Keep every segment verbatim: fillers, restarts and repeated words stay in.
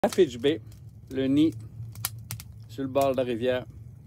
À Fitch Bay, le nid sur le bord de la rivière.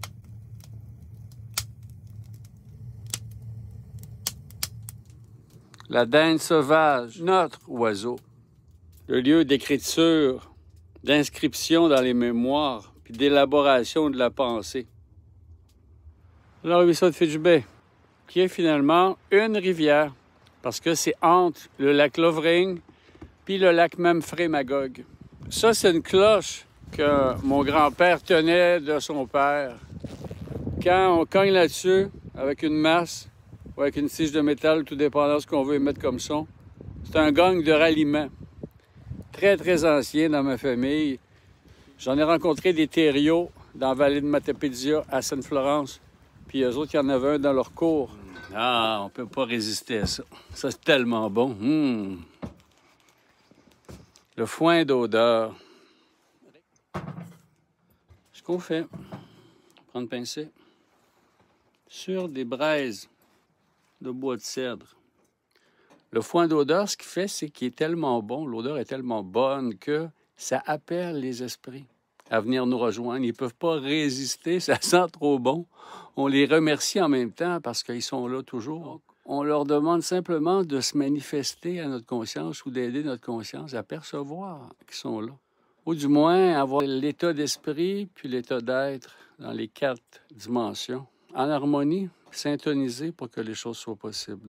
La dinde sauvage, notre oiseau. Le lieu d'écriture, d'inscription dans les mémoires, puis d'élaboration de la pensée. Le ruisseau de Fitch Bay, qui est finalement une rivière, parce que c'est entre le lac Lovering puis le lac Memphremagog. Ça, c'est une cloche que mon grand-père tenait de son père. Quand on cogne là-dessus, avec une masse ou avec une tige de métal, tout dépendant de ce qu'on veut émettre comme son, c'est un gong de ralliement. Très, très ancien dans ma famille. J'en ai rencontré des thériaux dans la vallée de Matapédia, à Sainte-Florence. Puis eux autres, il y en avait un dans leur cour. Ah, on peut pas résister à ça. Ça, c'est tellement bon. Mmh. Le foin d'odeur. Ce qu'on fait, prendre pincée, sur des braises de bois de cèdre. Le foin d'odeur, ce qu'il fait, c'est qu'il est tellement bon, l'odeur est tellement bonne que ça appelle les esprits à venir nous rejoindre. Ils ne peuvent pas résister, ça sent trop bon. On les remercie en même temps parce qu'ils sont là toujours. On leur demande simplement de se manifester à notre conscience ou d'aider notre conscience à percevoir qu'ils sont là. Ou du moins avoir l'état d'esprit puis l'état d'être dans les quatre dimensions, en harmonie, syntonisés pour que les choses soient possibles.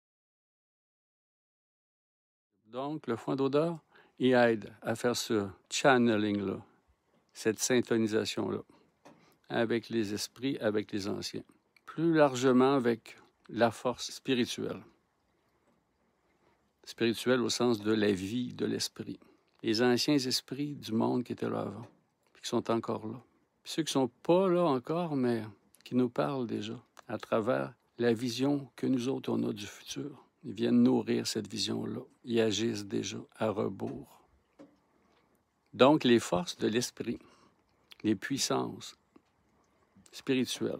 Donc, le foin d'odeur, il aide à faire ce channeling-là, cette syntonisation-là, avec les esprits, avec les anciens. Plus largement avec la force spirituelle. Spirituelle au sens de la vie, de l'esprit. Les anciens esprits du monde qui étaient là avant, puis qui sont encore là. Puis ceux qui ne sont pas là encore, mais qui nous parlent déjà, à travers la vision que nous autres, on a du futur. Ils viennent nourrir cette vision-là. Ils agissent déjà à rebours. Donc, les forces de l'esprit, les puissances spirituelles,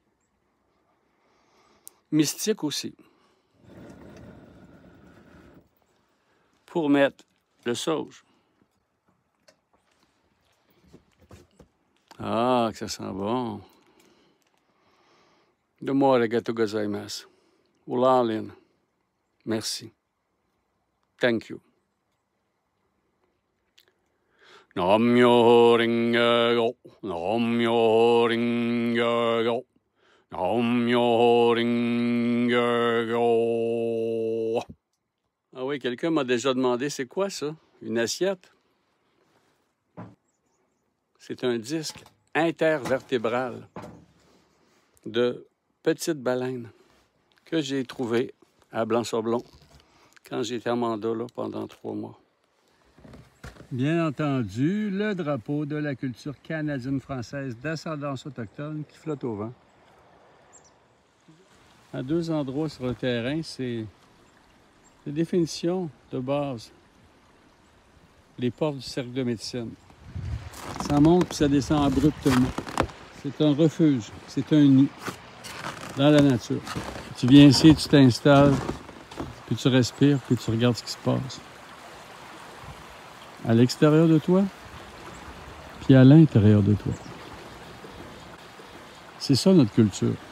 mystiques aussi, pour mettre le sauge. Ah, que ça sent bon. Domo arigatou gozaimasu. Ulalin. Merci. Thank you. Nam-myoho Renge-kyo, Nam-myoho Renge-kyo, Nam-myoho Renge-kyo. Ah oui, quelqu'un m'a déjà demandé, c'est quoi ça? Une assiette? C'est un disque intervertébral de petites baleines que j'ai trouvé à Blanc-sur-Blon quand j'étais en mandat là pendant trois mois. Bien entendu, le drapeau de la culture canadienne-française d'ascendance autochtone qui flotte au vent. À deux endroits sur le terrain, c'est des définitions de base. Les portes du cercle de médecine. Ça monte puis ça descend abruptement. C'est un refuge, c'est un nid dans la nature. Tu viens ici, tu t'installes, puis tu respires, puis tu regardes ce qui se passe. À l'extérieur de toi, puis à l'intérieur de toi. C'est ça notre culture.